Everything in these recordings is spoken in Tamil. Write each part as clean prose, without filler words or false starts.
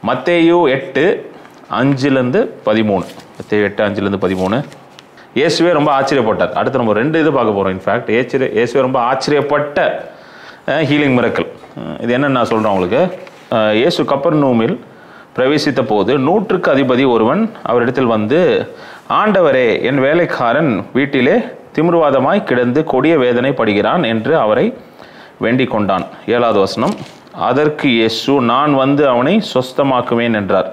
மத்தேயு 8:5-13. மத்தேயு 8:5-13. இயேசுவே ரொம்ப ஆச்சரியப்பட்டார். அடுத்து நம்ம 2 இது பார்க்க போகிறோம். இன்ஃபேக்ட் இயேசுவே ரொம்ப ஆச்சரியப்பட்ட ஹீலிங் மிரக்கல். இது என்னென்னு நான் சொல்கிறேன் உங்களுக்கு. இயேசு கப்பர்நகூமில் பிரவேசித்த போது 100க்கு அதிபதி ஒருவன் அவரிடத்தில் வந்து, ஆண்டவரே, என் வேலைக்காரன் வீட்டிலே திமிர்வாதமாய் கிடந்து கொடிய வேதனை படுகிறான் என்று அவரை வேண்டிக் கொண்டான். 7வது வசனம். அதற்கு இயேசு, நான் வந்து அவனை சொஸ்தமாக்குவேன் என்றார்.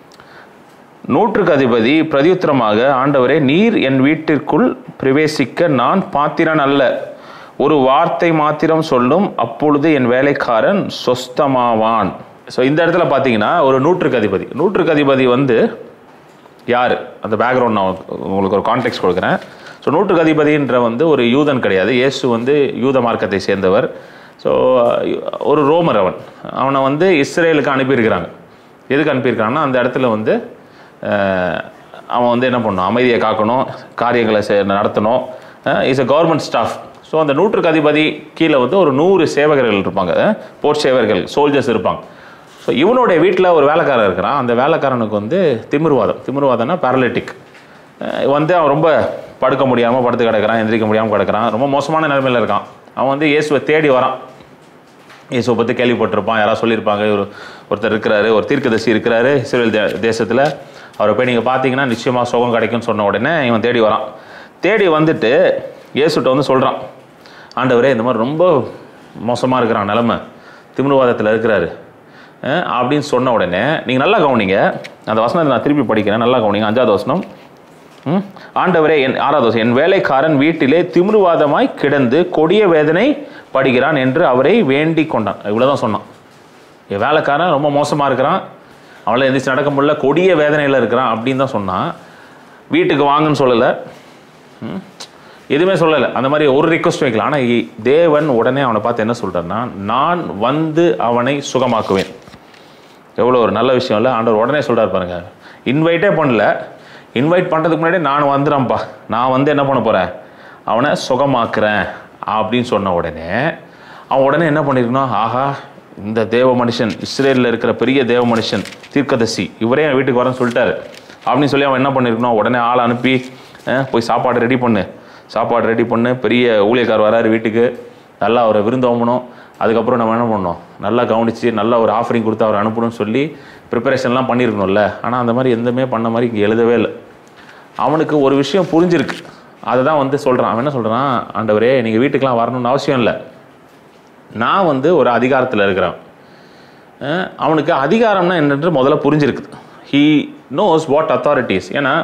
100க்கு அதிபதி பிரதியுத்தரமாக, ஆண்டவரே, நீர் என் வீட்டிற்குள் பிரவேசிக்க நான் பாத்திரன் அல்ல. ஒரு வார்த்தை மாத்திரம் சொல்லும், அப்பொழுது என் வேலைக்காரன் சொஸ்தமாவான். ஸோ இந்த இடத்துல பார்த்தீங்கன்னா ஒரு 100க்கு அதிபதி. 100க்கு அதிபதி வந்து யார்? அந்த பேக்ரவுண்ட் நான் உங்களுக்கு ஒரு கான்டெக்ட் கொடுக்குறேன். ஸோ 100க்கு அதிபதின்ற வந்து ஒரு யூதன் கிடையாது. இயேசு வந்து யூத மார்க்கத்தை சேர்ந்தவர். ஸோ ஒரு ரோமர். அவனை வந்து இஸ்ரேலுக்கு அனுப்பியிருக்கிறாங்க. எதுக்கு அனுப்பியிருக்காங்கன்னா, அந்த இடத்துல வந்து அவன் வந்து என்ன பண்ணணும், அமைதியை காக்கணும், காரியங்களை நடத்தணும். Is a government staff. So அந்த 100க்கு அதிபதி கீழே வந்து ஒரு 100 சேவகர்கள் இருப்பாங்க, போர் சேவகர்கள், சோல்ஜர்ஸ் இருப்பாங்க. ஸோ இவனுடைய வீட்டில் ஒரு வேலைக்காரன் இருக்கிறான். அந்த வேலைக்காரனுக்கு வந்து திமிர்வாதம்னா பேரலிட்டிக் வந்து அவன் ரொம்ப படுக்க முடியாமல் படுத்து கிடக்கிறான், எந்திரிக்க முடியாமல் கிடக்கிறான், ரொம்ப மோசமான நிலைமையில் இருக்கான். அவன் வந்து இயேசுவை தேடி வரான். இயேசுவை பற்றி கேள்விப்பட்டிருப்பான், யாராவது சொல்லியிருப்பாங்க, ஒருத்தர் இருக்கிறாரு, ஒரு தீர்க்கதரிசி இருக்கிறாரு இஸ்ரேல் தேசத்தில், அவரை போய் நீங்கள் பார்த்தீங்கன்னா நிச்சயமாக சுகம் கிடைக்கும்னு சொன்ன உடனே இவன் தேடி வரான். தேடி வந்துட்டு இயேசுகிட்ட வந்து சொல்கிறான், ஆண்டவரே, இந்த மாதிரி ரொம்ப மோசமாக இருக்கிறான், நிலைமை திமிர்வாதத்தில் இருக்கிறாரு அப்படின்னு சொன்ன உடனே நீங்கள் நல்லா கவனிங்க. அந்த வசனத்தை நான் திருப்பி படிக்கிறேன், நல்லா கவனிங்க. 5வது வசனம். ஆண்டவரே, 6வது வசனம். என் வேலைக்காரன் வீட்டிலே திமிர்வாதமாய் கிடந்து கொடிய வேதனை படுகிறான் என்று அவரை வேண்டிக் கொண்டான். இவ்வளோதான் சொன்னான். என் வேலைக்காரன் ரொம்ப மோசமாக இருக்கிறான், அவளை எந்திரிச்சு நடக்க முடியல, கொடிய வேதனையில் இருக்கிறான் அப்படின்னு தான் சொன்னான். வீட்டுக்கு வாங்கன்னு சொல்லலை, எதுவுமே சொல்லலை. அந்த மாதிரி ஒரு ரிக்வஸ்ட் வைக்கல. ஆனால் தேவன் உடனே அவனை பார்த்து என்ன சொல்கிறான்னா, நான் வந்து அவனை சுகமாக்குவேன். எவ்வளோ ஒரு நல்ல விஷயம் இல்லை? ஆண்டவர் உடனே சொல்கிறார் பாருங்க. இன்வைட்டே பண்ணல, இன்வைட் பண்ணுறதுக்கு முன்னாடி நான் வந்துடுறேன்ப்பா, நான் வந்து என்ன பண்ண போகிறேன், அவனை சுகமாக்குறேன் அப்படின்னு சொன்ன உடனே அவன் உடனே என்ன பண்ணியிருக்கணும், ஆஹா, இந்த தேவ மனுஷன், இஸ்ரேலில் இருக்கிற பெரிய தேவ மனுஷன், தீர்க்கதரிசி, இவரே என் வீட்டுக்கு வரேன்னு சொல்லிட்டாரு அப்படின்னு சொல்லி அவன் என்ன பண்ணியிருக்கணும், உடனே ஆள் அனுப்பி போய் சாப்பாடு ரெடி பண்ணு, பெரிய ஊழியக்கார் வராரு வீட்டுக்கு, நல்லா அவரை விருந்தோம்பணும், அதுக்கப்புறம் நம்ம என்ன பண்ணோம், நல்லா கவனித்து நல்லா ஒரு ஆஃபரிங் கொடுத்து அவரை அனுப்பணும்னு சொல்லி ப்ரிப்பரேஷன்லாம் பண்ணியிருக்கணும்ல. ஆனால் அந்த மாதிரி எதுவுமே பண்ண மாதிரி இங்கே எழுதவே இல்லை. அவனுக்கு ஒரு விஷயம் புரிஞ்சிருக்கு, அதை தான் வந்து சொல்கிறான். அவன் என்ன சொல்கிறான், ஆண்டவரே, நீங்கள் வீட்டுக்கெலாம் வரணும்னு அவசியம் இல்லை, நான் வந்து ஒரு அதிகாரத்தில் இருக்கிறேன். அவனுக்கு அதிகாரம்னா என்னென்று முதல்ல புரிஞ்சிருக்கு. He knows what authority is. ஏன்னா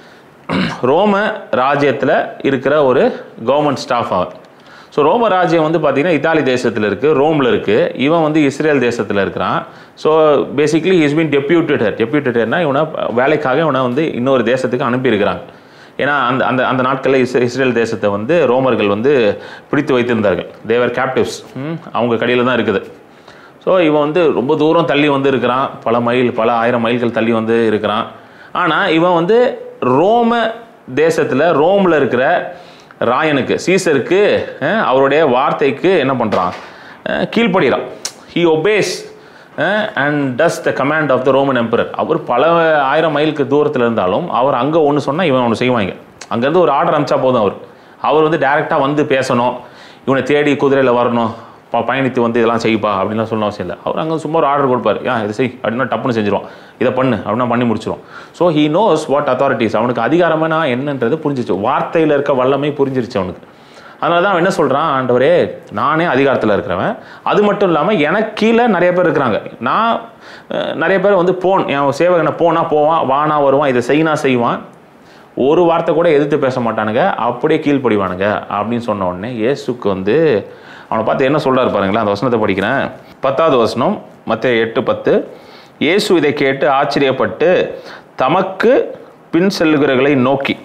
ரோம ராஜ்யத்தில் இருக்கிற ஒரு கவர்மெண்ட் ஸ்டாஃப் அவன். ஸோ ரோம ராஜ்யம் வந்து பார்த்திங்கன்னா இத்தாலி தேசத்தில் இருக்குது, ரோமில் இருக்குது. இவன் வந்து இஸ்ரேல் தேசத்தில் இருக்கிறான். ஸோ பேசிக்லி ஹீஸ் பீன் டெப்யூட்டட்னா இவனை வேலைக்காக இவனை வந்து இன்னொரு தேசத்துக்கு அனுப்பியிருக்கிறாங்க. ஏன்னா அந்த அந்த அந்த நாட்களில் இஸ்ரேல் தேசத்தை வந்து ரோமர்கள் வந்து பிடித்து வைத்திருந்தார்கள். தேவர் கேப்டிவ்ஸ், அவங்க கடையில் தான் இருக்குது. ஸோ இவன் வந்து ரொம்ப தூரம் தள்ளி வந்து இருக்கிறான், பல ஆயிரம் மைல்கள் தள்ளி வந்து இருக்கிறான். ஆனால் இவன் வந்து ரோம தேசத்தில் ரோமில் இருக்கிற ராயனுக்கு, சீசருக்கு, அவருடைய வார்த்தைக்கு என்ன பண்ணுறான், கீழ்ப்படுகிறான். He obeys and does the command of the Roman emperor. அவர் பல ஆயிரம் மைலுக்கு தூரத்தில் இருந்தாலும் அவர் அங்கே ஒன்று சொன்னால் இவன் ஒன்று செய்வாங்க. அங்கேருந்து ஒரு ஆர்டர் அனுப்பிச்சா போதும், அவர் வந்து டைரெக்டாக வந்து பேசணும், இவனை தேடி குதிரையில் வரணும், பயணித்து வந்து இதெல்லாம் செய்ப்பா அப்படின்லாம் சொல்ல அவசியம் இல்லை. அவர் அங்கே சும்மா ஒரு ஆர்டர் கொடுப்பார், இது செய் அப்படின்னா டப்புன்னு செஞ்சிருவோம், இதை பண்ணு அப்படின்னா பண்ணி முடிச்சிடும். So he knows what authority is. அவனுக்கு அதிகாரம்னா என்னன்றது புரிஞ்சிச்சு, வார்த்தையில் இருக்க வல்லமை புரிஞ்சிருச்சு அவனுக்கு. அதனால தான் அவன் என்ன சொல்கிறான், ஆண்டவரே, நானே அதிகாரத்தில் இருக்கிறவன், அது மட்டும் இல்லாமல் எனக்கு கீழே நிறைய பேர் இருக்கிறாங்க, நான் நிறைய பேர் வந்து என் சேவகனை போவான், வானா வருவான், இதை செய்வான், ஒரு வார்த்தை கூட எதிர்த்து பேச மாட்டானுங்க, அப்படியே கீழ்ப்படிவானுங்க அப்படின்னு சொன்ன உடனே இயேசுக்கு வந்து அவனை பார்த்து என்ன சொல்கிறார் பாருங்களேன். அந்த வசனத்தை படிக்கிறேன். 10வது வசனம், மத்தேயு 8:10. இயேசு இதை கேட்டு ஆச்சரியப்பட்டு தமக்கு பின் செல்லுகிறவர்களை நோக்கி.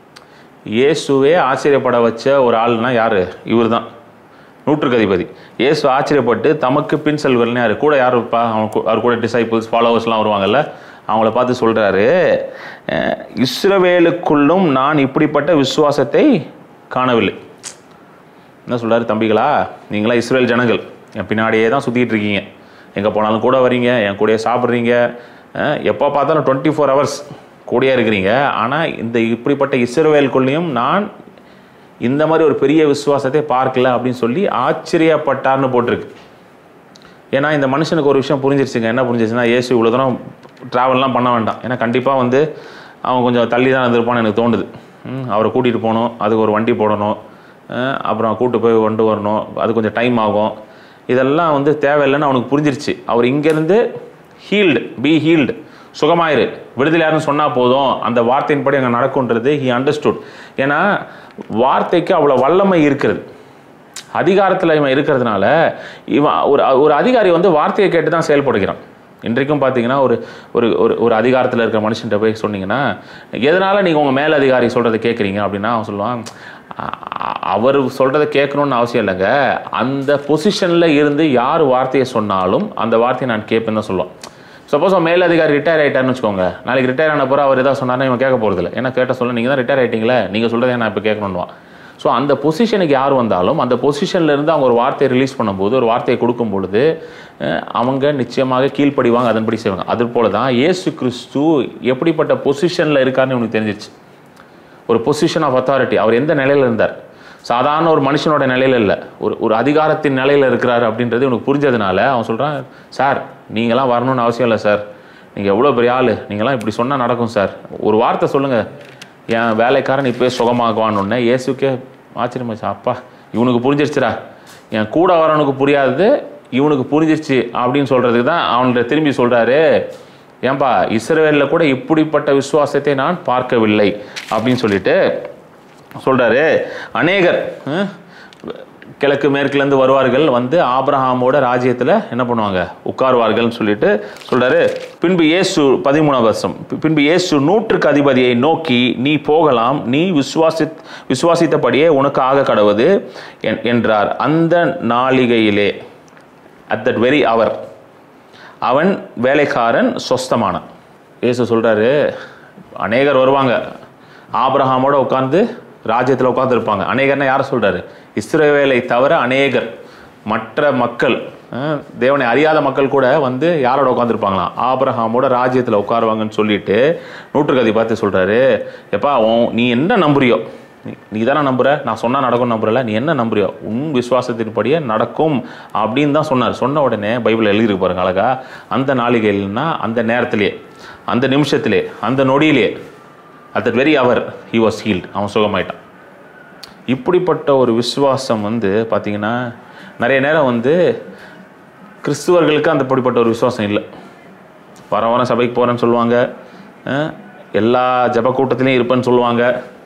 இயேசுவே ஆச்சரியப்பட வச்ச ஒரு ஆள்னா யார்? இவர் தான், 100க்கு அதிபதி. இயேசு ஆச்சரியப்பட்டு தமக்கு பின் செல்லுகிறவர்கள்னா யார்? கூட யார் இருப்பா? அவர் கூட டிசைபிள்ஸ், ஃபாலோவர்ஸ்லாம் வருவாங்கல்ல, அவங்கள பார்த்து சொல்கிறாரு, இஸ்ரவேலுக்குள்ளும் நான் இப்படிப்பட்ட விசுவாசத்தை காணவில்லை. என்ன சொல்கிறாரு, தம்பிகளா, நீங்களாம் இஸ்ரேல் ஜனங்கள், என் பின்னாடியே தான் சுற்றிக்கிட்டு இருக்கீங்க, எங்கே போனாலும் கூட வரீங்க, என் கூடயே சாப்பிட்றீங்க, எப்போ பார்த்தாலும் 24 hours கூடயே இருக்கிறீங்க. ஆனால் இப்படிப்பட்ட இஸ்ரவேலுக்குள்ளேயும் நான் இந்த மாதிரி ஒரு பெரிய விசுவாசத்தை பார்க்கல அப்படின்னு சொல்லி ஆச்சரியப்பட்டார்னு போட்டிருக்கு. ஏன்னா இந்த மனுஷனுக்கு ஒரு விஷயம் புரிஞ்சிருச்சுங்க. என்ன புரிஞ்சிருச்சுன்னா, இயேசு இவ்வளோ தூரம் ட்ராவல்லாம் பண்ண வேண்டாம். ஏன்னா கண்டிப்பாக அவன் கொஞ்சம் தள்ளி தான் இருந்திருப்பான்னு எனக்கு தோணுது. அவரை கூட்டிகிட்டு போகணும், அதுக்கு ஒரு வண்டி போடணும், அப்புறம் கூப்பிட்டு போய் கொண்டு வரணும், அது கொஞ்சம் டைம் ஆகும். இதெல்லாம் தேவையில்லைன்னு அவனுக்கு புரிஞ்சிருச்சு. அவர் இங்கேருந்து பி ஹீல்டு, சுகமாயிரு, விடுதலையாருன்னு சொன்னால் போதும், அந்த வார்த்தையின்படி அங்கே நடக்கும்ன்றது ஹி அண்டர்ஸ்டுட். ஏன்னா வார்த்தைக்கு அவ்வளோ வல்லமை இருக்கிறது, அதிகாரத்தில் இவன் இருக்கிறதுனால இவன் ஒரு அதிகாரி வார்த்தையை கேட்டு தான் செயல்படுகிறான். இன்றைக்கும் பார்த்தீங்கன்னா ஒரு ஒரு ஒரு அதிகாரத்தில் இருக்கிற மனுஷன்கிட்ட போய் சொன்னீங்கன்னா, எதனால் நீங்கள் உங்கள் மேல் அதிகாரி சொல்கிறத கேட்குறீங்க அப்படின்னா அவன் சொல்லுவான், அவர் சொல்கிறத கேட்கணுன்னு அவசியம் இல்லைங்க, அந்த பொசிஷனில் இருந்து யார் வார்த்தையை சொன்னாலும் அந்த வார்த்தையை நான் கேட்பேன்னு தான் சொல்லுவான். சப்போஸ் அவன் மேல் அதிகாரி ரிட்டையர் ஆகிட்டார்னு வச்சுக்கோங்க, நாளைக்கு ரிட்டையர் ஆன பிறகு அவர் எதாவது சொன்னார்னா இவன் கேட்க போகிறதில்ல. ஏன்னா கேட்ட சொல்ல நீங்கள் தான் ரிட்டையர் ஆகிட்டீங்களே, நீங்கள் சொல்கிறத நான் இப்போ கேட்கணுன்னுவான். ஸோ அந்த பொசிஷனுக்கு யார் வந்தாலும் அந்த பொசிஷன்லேருந்து அவங்க ஒரு வார்த்தையை ரிலீஸ் பண்ணும்போது, ஒரு வார்த்தையை கொடுக்கும் பொழுது அவங்க நிச்சயமாக கீழ்ப்படிவாங்க, அதன்படி செய்வாங்க. அது போல தான் இயேசு கிறிஸ்து எப்படிப்பட்ட பொசிஷனில் இருக்காருன்னு உனக்கு தெரிஞ்சிருச்சு. ஒரு பொசிஷன் ஆஃப் அத்தாரிட்டி. அவர் எந்த நிலையில் இருந்தார்? சாதாரண ஒரு மனுஷனோட நிலையில் இல்லை, ஒரு அதிகாரத்தின் நிலையில் இருக்கிறார் அப்படின்றது உனக்கு புரிஞ்சதுனால அவன் சொல்கிறான், சார் நீங்களாம் வரணும்னு அவசியம் இல்லை சார், நீங்கள் எவ்வளோ பெரிய ஆள், நீங்களாம் இப்படி சொன்னால் நடக்கும் சார், ஒரு வார்த்தை சொல்லுங்கள், என் வேலைக்காரன் இப்போ சுகமாகுவான்னு. இயேசுக்கே ஆச்சரியமாச்சு. அப்பா இவனுக்கு புரிஞ்சிருச்சுரா, என் கூட வரவனுக்கு புரியாதது இவனுக்கு புரிஞ்சிருச்சு அப்படின்னு சொல்கிறதுக்கு தான் அவன்கிட்ட திரும்பி சொல்கிறாரு, ஏன்பா இஸ்ரவேலில் கூட இப்படிப்பட்ட விசுவாசத்தை நான் பார்க்கவில்லை அப்படின்னு சொல்லிட்டு சொல்கிறாரு. அநேகர் கிழக்கு மேற்குலேருந்து வருவார்கள், ஆபிரகாமோட ராஜ்யத்தில் என்ன பண்ணுவாங்க, உட்காருவார்கள்னு சொல்லிட்டு சொல்கிறாரு. பின்பு இயேசு 13ஆம் வருஷம், பின்பு இயேசு 100க்கு அதிபதியை நோக்கி, நீ போகலாம், நீ விசுவாசித்தபடியே உனக்கு ஆக கடவுது என்றார். அந்த நாளிகையிலே, அட் தட் வெரி அவர், அவன் வேலைக்காரன் சொஸ்தமானான். இயேசு சொல்கிறாரு, அநேகர் வருவாங்க, ஆபிரகாமோட உட்கார்ந்து ராஜ்யத்தில் உட்காந்துருப்பாங்க. அநேகர்னா யாரை சொல்கிறாரு? இஸ்ரவேலை தவிர அநேகர், மற்ற மக்கள், தேவனை அறியாத மக்கள் கூட யாரோட உட்காந்துருப்பாங்களாம், ஆபிரகாமோட ராஜ்யத்தில் உட்காருவாங்கன்னு சொல்லிட்டு 100க்கு அதிபதி பார்த்து சொல்கிறாரு, எப்பா நீ என்ன நம்புறியோ, நீ தானே நம்புற, நான் சொன்னால் நடக்கும் நம்புறல, நீ என்ன நம்புறியோ உன் விசுவாசத்தின்படியே நடக்கும் அப்படின்னு தான் சொன்னார். சொன்ன உடனே பைபிள் எழுதிருக்கு பாருங்க அழகா, அந்த நாளிகையில்னா அந்த நேரத்திலே, அந்த நிமிஷத்திலே, அந்த நொடியிலே, at that very hour he was healed, அவன் சுகமாயிட்டான். இப்படிப்பட்ட ஒரு விசுவாசம் பார்த்திங்கன்னா நிறைய நேரம் கிறிஸ்துவர்களுக்கு அப்படிப்பட்ட ஒரு விசுவாசம் இல்லை. வாரம் சபைக்கு போகிறேன்னு சொல்லுவாங்க, எல்லா ஜப கூட்டத்திலையும் இருப்பேன்னு சொல்லுவாங்க,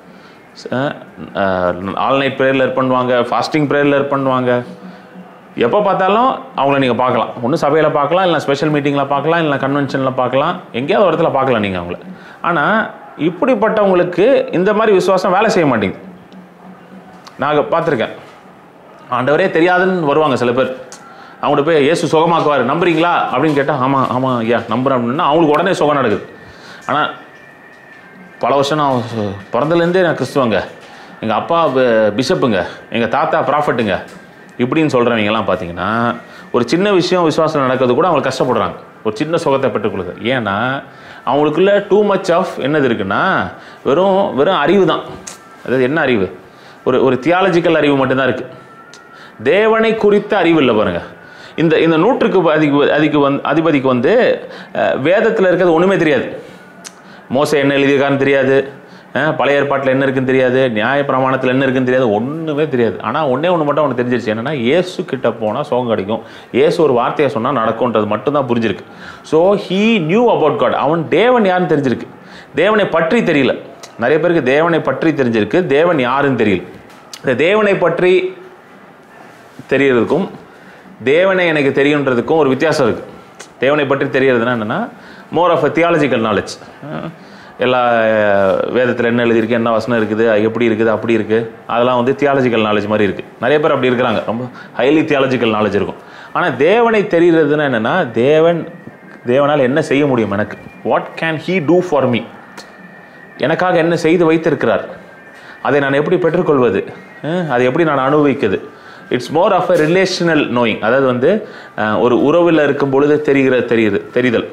ஆல் நைட் ப்ரேயரில் இருப்பண்ணுவாங்க, ஃபாஸ்டிங் ப்ரேயரில் இருப்பண்ணுவாங்க. எப்போ பார்த்தாலும் அவங்கள நீங்கள் பார்க்கலாம், ஒன்று சபையில் பார்க்கலாம், இல்லை ஸ்பெஷல் மீட்டிங்கில் பார்க்கலாம், இல்லை கன்வென்ஷனில் பார்க்கலாம், எங்கேயாவது ஒரு இடத்துல பார்க்கலாம் நீங்கள் அவங்கள. ஆனால் இப்படிப்பட்டவங்களுக்கு இந்த மாதிரி விசுவாசம் வேலை செய்ய மாட்டேங்குது. நாங்கள் பார்த்துருக்கேன், ஆண்டவரே தெரியாதுன்னு வருவாங்க சில பேர், அவங்கள்ட்ட போய் இயேசு சுகமாக்குவார் நம்புறீங்களா அப்படின்னு கேட்டால், ஆமாம் ஆமாம் ஐயா நம்புகிறேன் அப்படின்னா அவங்களுக்கு உடனே சுகம் நடக்குது. ஆனால் பல வருஷம் நான் பிறந்தலேருந்தே நான் கிறிஸ்துவங்க, எங்கள் அப்பா பிஷப்புங்க, எங்கள் தாத்தா ப்ராஃபட்டுங்க இப்படின்னு சொல்கிறவங்கலாம் பார்த்தீங்கன்னா ஒரு சின்ன விஷயம் விசுவாசம் நடக்கிறது கூட அவங்களுக்கு கஷ்டப்படுறாங்க, ஒரு சின்ன சுகத்தை பெற்றுக்கொள்ளுது. ஏன்னா அவங்களுக்குள்ள டூ மச் ஆஃப் என்னது இருக்குன்னா வெறும் அறிவு தான். அதாவது என்ன அறிவு? ஒரு தியாலஜிக்கல் அறிவு மட்டும்தான் இருக்குது, தேவனை குறித்த அறிவு இல்லை பாருங்கள். இந்த 100க்கு அதிபதிக்கு வேதத்தில் இருக்கிறது ஒன்றுமே தெரியாது. மோசே என்ன எழுதியிருக்காருன்னு தெரியாது, பழைய ஏற்பாட்டில் என்ன இருக்குன்னு தெரியாது, நியாய பிரமாணத்தில் என்ன இருக்குன்னு தெரியாது, ஒன்றுமே தெரியாது. ஆனால் ஒன்று மட்டும் அவனுக்கு தெரிஞ்சிருச்சு, என்னென்னா இயேசு கிட்ட போனால் சுகம் கிடைக்கும், இயேசு ஒரு வார்த்தையை சொன்னால் நடக்கும்ன்றது மட்டும்தான் புரிஞ்சிருக்கு. So he knew about God. அவன் தேவன் யாருன்னு தெரிஞ்சிருக்கு, தேவனை பற்றி தெரியல. நிறைய பேருக்கு தேவனை பற்றி தெரிஞ்சிருக்கு, தேவன் யாருன்னு தெரியல. இந்த தேவனை பற்றி தெரியறதுக்கும் தேவனை எனக்கு தெரியுன்றதுக்கும் ஒரு வித்தியாசம் இருக்குது. தேவனை பற்றி தெரியறதுனா என்னென்னா more of a theological knowledge. எல்லா வேதத்தில் என்ன எழுதியிருக்கு, என்ன வசனம் இருக்குது, எப்படி இருக்குது, அப்படி இருக்குது, அதெல்லாம் தியாலஜிக்கல் நாலேஜ் மாதிரி இருக்குது. நிறைய பேர் அப்படி இருக்கிறாங்க, ரொம்ப ஹைலி தியாலஜிக்கல் நாலேஜ் இருக்கும். ஆனால் தேவனை தெரிகிறதுனா என்னென்னா தேவனால் என்ன செய்ய முடியும் எனக்கு, what can he do for me, எனக்காக என்ன செய்து வைத்திருக்கிறார், அதை நான் எப்படி பெற்றுக்கொள்வது, அதை எப்படி நான் அனுபவிக்கிறது. It's more of a relational knowing. அதாவது ஒரு உறவில் இருக்கும் பொழுது தெரிதல்.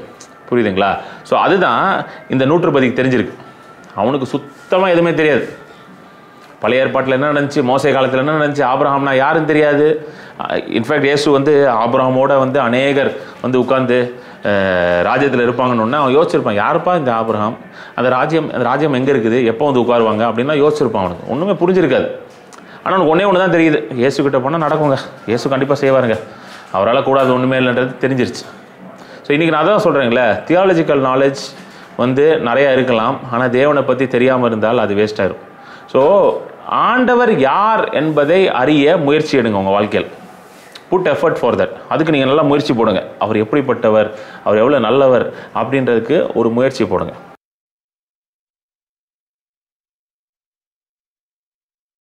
புரியுதுங்களா? ஸோ அதுதான் இந்த நூற்றுப்பதிக்கு தெரிஞ்சிருக்கு. அவனுக்கு சுத்தமாக எதுவுமே தெரியாது. பழைய ஏற்பாட்டில் என்ன நடந்துச்சு, மோசே காலத்தில் என்ன நடந்துச்சு, ஆபிரகாம்னா யாருன்னு தெரியாது. இன்ஃபேக்ட் இயேசு வந்து ஆபிரகாமோட வந்து அநேகர் வந்து உட்காந்து ராஜ்யத்தில் இருப்பாங்கன்னு அவன் யோசிச்சிருப்பான், யாருப்பா இந்த ஆபிரகாம், அந்த ராஜ்யம் எங்கே இருக்குது, எப்போ வந்து உட்காருவாங்க அப்படின்லாம் யோசிச்சிருப்பான். அவனுக்கு ஒன்றுமே புரிஞ்சிருக்காது. ஆனால் அவனுக்கு ஒன்று தான் தெரியுது, இயேசுக்கிட்ட போனால் நடக்குங்க, இயேசு கண்டிப்பாக செய்வாருங்க, அவரால் கூடாது ஒன்றுமே இல்லைன்றது தெரிஞ்சிருச்சு. ஸோ இன்றைக்கி நான் அதான் சொல்கிறேங்களே, தியாலஜிக்கல் நாலேஜ் வந்து நிறையா இருக்கலாம், ஆனால் தேவனை பற்றி தெரியாமல் இருந்தால் அது வேஸ்ட் ஆயிரும். ஸோ ஆண்டவர் யார் என்பதை அறிய முயற்சி எடுங்க உங்கள் வாழ்க்கையில். Put effort for that. அதுக்கு நீங்கள் நல்லா முயற்சி போடுங்க. அவர் எப்படிப்பட்டவர், அவர் எவ்வளோ நல்லவர் அப்படின்றதுக்கு ஒரு முயற்சி போடுங்க.